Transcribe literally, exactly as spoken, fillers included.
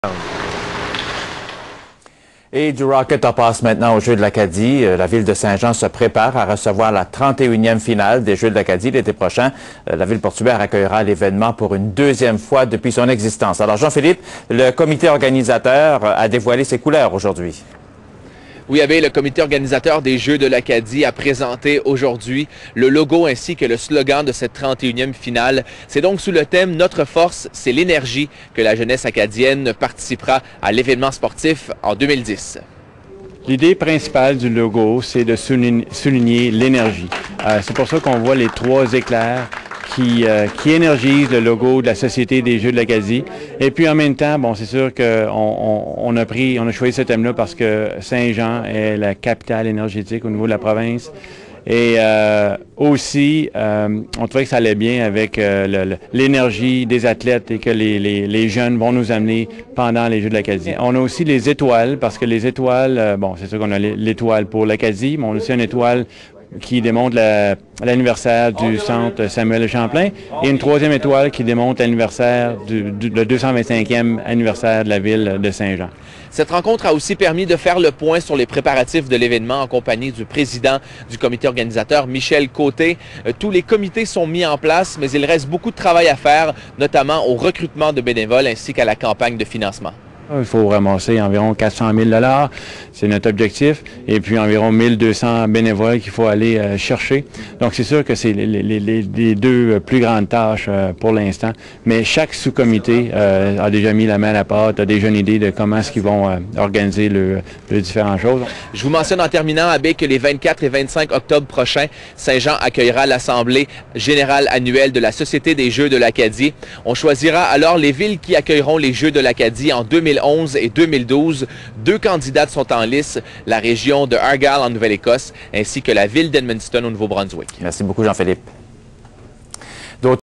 Et du Rocket, on passe maintenant aux Jeux de l'Acadie. La ville de Saint-Jean se prépare à recevoir la trente et unième finale des Jeux de l'Acadie l'été prochain. La ville portuaire accueillera l'événement pour une deuxième fois depuis son existence. Alors Jean-Philippe, le comité organisateur a dévoilé ses couleurs aujourd'hui. Oui, Abbé, le comité organisateur des Jeux de l'Acadie a présenté aujourd'hui le logo ainsi que le slogan de cette trente et unième finale. C'est donc sous le thème « Notre force, c'est l'énergie » que la jeunesse acadienne participera à l'événement sportif en deux mille dix. L'idée principale du logo, c'est de souligner, souligner l'énergie. Euh, c'est pour ça qu'on voit les trois éclairs qui, euh, qui énergisent le logo de la Société des Jeux de l'Acadie. Et puis en même temps, bon, c'est sûr qu'on on, on a pris, on a choisi ce thème-là parce que Saint-Jean est la capitale énergétique au niveau de la province. Et euh, aussi, euh, on trouvait que ça allait bien avec euh, l'énergie des athlètes et que les, les, les jeunes vont nous amener pendant les Jeux de l'Acadie. On a aussi les étoiles, parce que les étoiles, euh, bon, c'est sûr qu'on a l'étoile pour l'Acadie, mais on a aussi une étoile qui démontre l'anniversaire du centre Samuel Champlain, et une troisième étoile qui démontre l'anniversaire du, du le deux cent vingt-cinquième anniversaire de la ville de Saint-Jean. Cette rencontre a aussi permis de faire le point sur les préparatifs de l'événement en compagnie du président du comité organisateur, Michel Côté. Euh, tous les comités sont mis en place, mais il reste beaucoup de travail à faire, notamment au recrutement de bénévoles ainsi qu'à la campagne de financement. Il faut ramasser environ quatre cent mille dollars, c'est notre objectif, et puis environ mille deux cents bénévoles qu'il faut aller euh, chercher. Donc c'est sûr que c'est les, les, les, les deux plus grandes tâches euh, pour l'instant, mais chaque sous-comité euh, a déjà mis la main à la pâte, a déjà une idée de comment est-ce qu'ils vont euh, organiser le, le différentes choses. Je vous mentionne en terminant, Abbé, que les vingt-quatre et vingt-cinq octobre prochains, Saint-Jean accueillera l'Assemblée générale annuelle de la Société des Jeux de l'Acadie. On choisira alors les villes qui accueilleront les Jeux de l'Acadie en deux mille onze et deux mille douze. Deux candidates sont en lice, la région de Argyll en Nouvelle-Écosse ainsi que la ville d'Edmundston au Nouveau-Brunswick. Merci beaucoup Jean-Philippe.